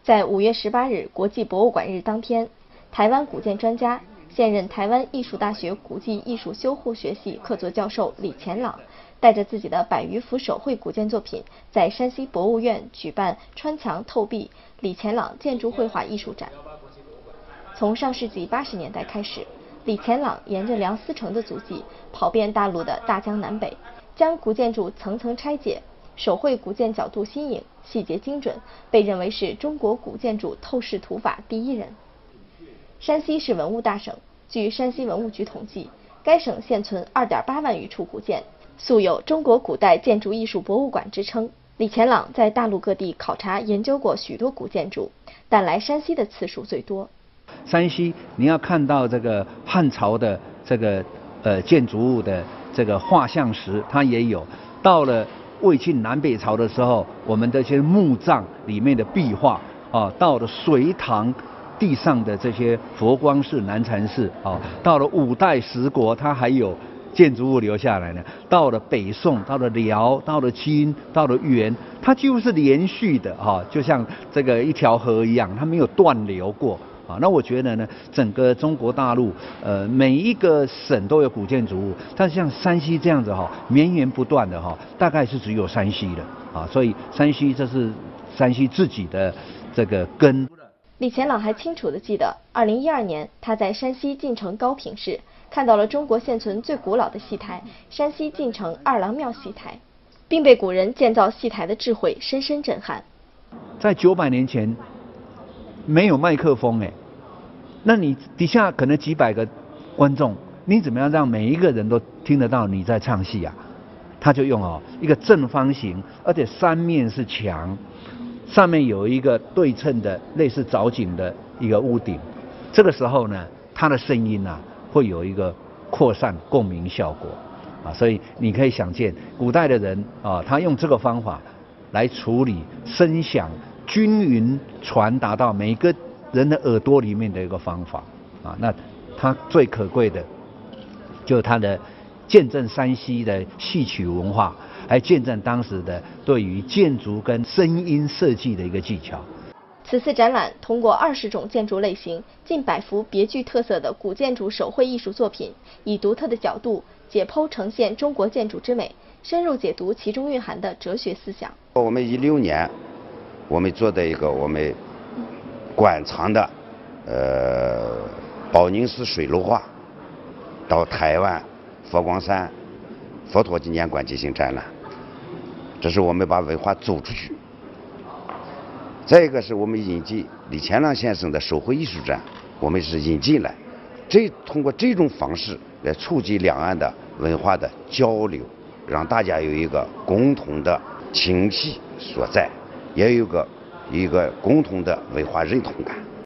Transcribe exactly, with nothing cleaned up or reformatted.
在五月十八日国际博物馆日当天，台湾古建专家、现任台湾艺术大学古迹艺术修护学系客座教授李乾朗，带着自己的百余幅手绘古建作品，在山西博物院举办穿墙透壁李乾朗建筑绘画艺术展。从上世纪八十年代开始，李乾朗沿着梁思成的足迹，跑遍大陆的大江南北，将古建筑层层拆解，手绘古建角度新颖，细节精准，被认为是中国古建筑透视图法第一人。山西是文物大省，据山西文物局统计，该省现存 二点八万余处古建，素有中国古代建筑艺术博物馆之称。李乾朗在大陆各地考察研究过许多古建筑，但来山西的次数最多。 山西你要看到这个汉朝的这个呃建筑物的这个画像石，它也有。到了魏晋南北朝的时候，我们这些墓葬里面的壁画啊，到了隋唐地上的这些佛光寺、南禅寺啊，到了五代十国，它还有建筑物留下来呢。到了北宋，到了辽，到了金，到了元，它几乎是连续的哈、啊，就像这个一条河一样，它没有断流过。啊，那我觉得呢，整个中国大陆，呃，每一个省都有古建筑物，但是像山西这样子哈、哦，绵延不断的哈、哦，大概是只有山西的啊，所以山西这是山西自己的这个根。 李乾朗还清楚地记得，二零一二年他在山西晋城高平市看到了中国现存最古老的戏台——山西晋城二郎庙戏台，并被古人建造戏台的智慧深深震撼。 在九百年前。没有麦克风哎，那你底下可能几百个观众，你怎么样让每一个人都听得到你在唱戏啊？他就用哦一个正方形，而且三面是墙，上面有一个对称的类似藻井的一个屋顶。这个时候呢，他的声音啊会有一个扩散共鸣效果啊，所以你可以想见，古代的人啊，他用这个方法来处理声响。均匀传达到每个人的耳朵里面的一个方法啊，那它最可贵的，就是它的见证山西的戏曲文化，还见证当时的对于建筑跟声音设计的一个技巧。 此次展览通过二十种建筑类型、近百幅别具特色的古建筑手绘艺术作品，以独特的角度解剖呈现中国建筑之美，深入解读其中蕴含的哲学思想。 我们一六年。我们做的一个我们馆藏的呃宝宁寺水陆画到台湾佛光山佛陀纪念馆进行展览，这是我们把文化走出去。再一个是我们引进李乾朗先生的手绘艺术展，我们是引进来，这通过这种方式来促进两岸的文化的交流，让大家有一个共同的情系所在。也有个一个共同的文化认同感。